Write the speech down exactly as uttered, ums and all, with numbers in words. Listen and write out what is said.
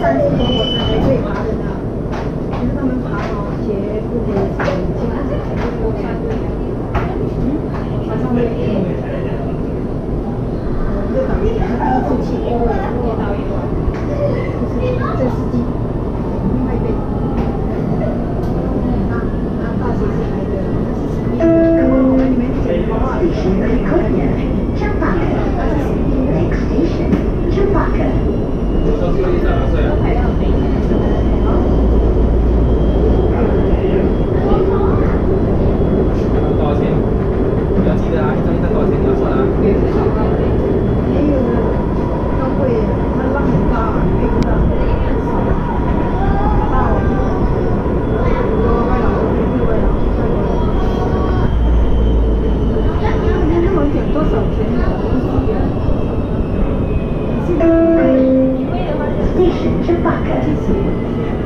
但是如果是还可以爬的呢，其实他们爬哦，鞋不可以穿，其他是全部都穿。嗯，爬上面。我就导游，他第一次去，因为我导游，就是这司机，另外一边，那那大学是来的，他是什么样的？我们里面讲的话，他是什么样的？ Next station, Chewbacca. 多少钱？你要记得啊，一张一张多少钱你要算啊。 也有高贵，它浪很大，配不到，大哦。我外老公，另外老公，那那么讲多少钱呢？ Station Chewbacca.